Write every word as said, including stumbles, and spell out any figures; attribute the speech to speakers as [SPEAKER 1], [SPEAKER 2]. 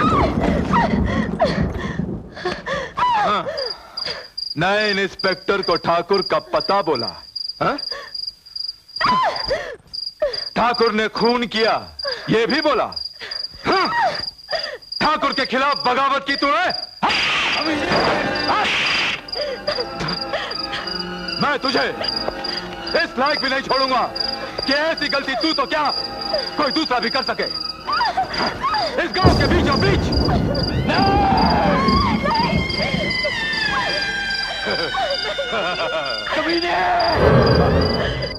[SPEAKER 1] हाँ। नए इंस्पेक्टर को ठाकुर का पता बोला। हाँ? ठाकुर ने खून किया ये भी बोला। हाँ? ठाकुर के खिलाफ बगावत की तूने? हाँ? मैं तुझे इस लायक भी नहीं छोड़ूंगा कि ऐसी गलती तू तो क्या कोई दूसरा भी कर सके। इस गांव के बीचों बीच कमीने!